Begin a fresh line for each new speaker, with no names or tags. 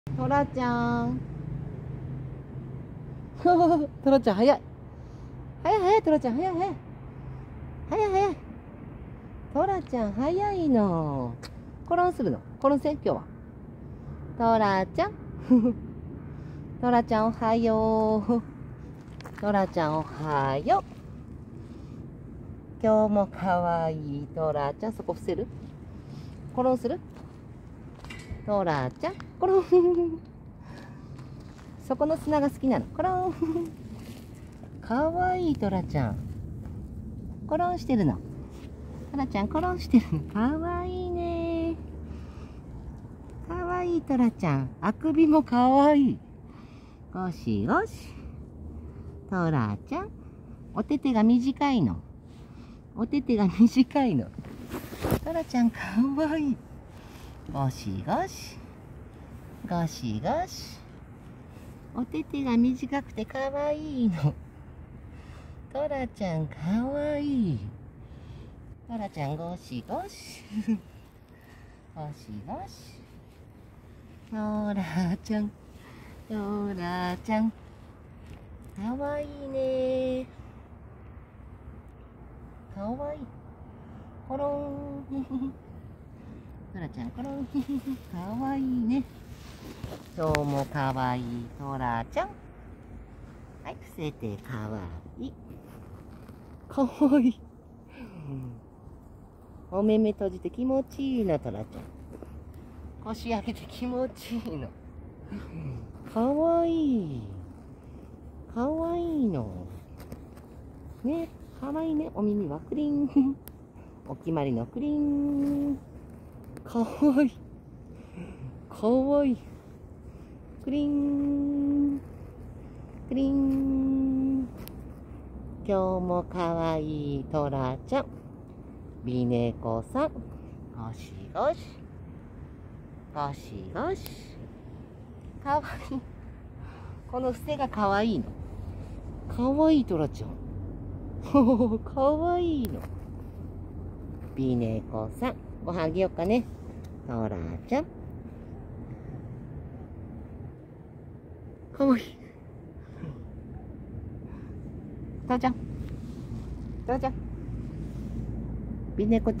トラちゃん。トラちゃん早い。早い早い、トラちゃん早い早い。早い早い。トラちゃん早いの。コロンするの。コロンせん、今日は。トラちゃん。トラちゃんおはよう。トラちゃんおはよう。今日もかわいいトラちゃん。そこ伏せる？コロンする？トラちゃん。コロン。そこの砂が好きなの。コロン。かわいいトラちゃん。コロンしてるの。トラちゃんコロンしてるの。かわいいね。かわいいトラちゃん。あくびもかわいい。ゴシゴシ。トラちゃん。お手手が短いの。お手手が短いの。トラちゃんかわいい。ゴシゴシ。ゴシゴシ。お手手が短くてかわいいの。トラちゃんかわいい。トラちゃんゴシゴシ。ゴシゴシ。トラちゃん。トラちゃん。かわいいね。かわいい。コロン。トラちゃんコロン。かわいいね。今日もかわいいトラちゃん。はい、伏せてかわいい。かわいい。お目目閉じて気持ちいいな、トラちゃん。腰上げて気持ちいいの。かわいい。かわいいの。ね、かわいいね。お耳はクリン。お決まりのクリン。かわいい。かわいい。クリン。クリン。今日もかわいいトラちゃん。美猫さん。ゴシゴシ。ゴシゴシ。かわいい。この伏せがかわいいの。かわいいトラちゃん。かわいいの。美猫さん。ご飯あげようかね。トラちゃん。かわいい。トラちゃん。トラちゃん。美猫